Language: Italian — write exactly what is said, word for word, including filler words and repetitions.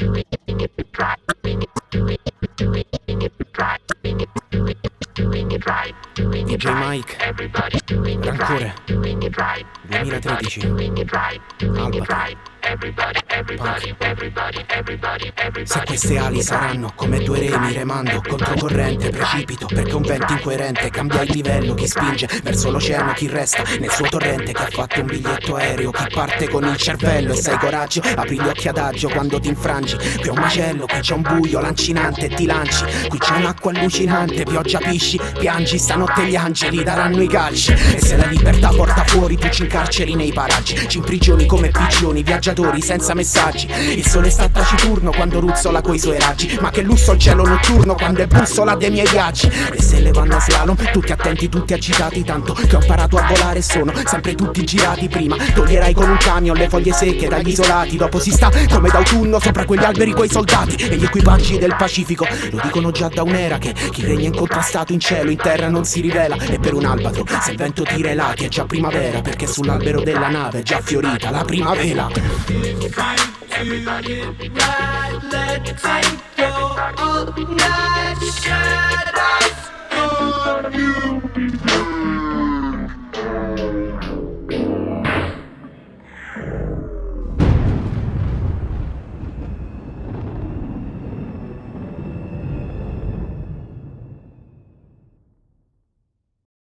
D J Mike, Rancore, duemilatredici, Albatro, Punk. Se queste ali saranno come due remi remando controcorrente, precipito perché un vento incoerente cambia il livello, chi spinge verso l'oceano, chi resta nel suo torrente, che ha fatto un biglietto aereo, chi parte con il cervello. E sai coraggio, apri gli occhi adagio quando ti infrangi. Qui è un macello, qui c'è un buio lancinante e ti lanci, qui c'è un'acqua allucinante, pioggia pisci, piangi, stanotte gli angeli daranno i calci. E se la libertà porta fuori tu ci incarceri nei paraggi, ci imprigioni come pigioni, viaggiatori senza messaggi. Il sole sta taciturno quando ruzzola coi suoi raggi, ma che lusso il cielo notturno quando è bussola dei miei viaggi. Le stelle vanno a slalom, tutti attenti, tutti agitati, tanto che ho imparato a volare e sono sempre tutti girati. Prima toglierai con un camion le foglie secche dagli isolati, dopo si sta come d'autunno sopra quegli alberi coi soldati e gli equipaggi del Pacifico. Lo dicono già da un'era che chi regna incontrastato in cielo, in terra non si rivela. E per un albatro se il vento tira i lati è già primavera, perché sull'albero della nave è già fiorita la primavera. Everybody, everybody, right, let's take go all night.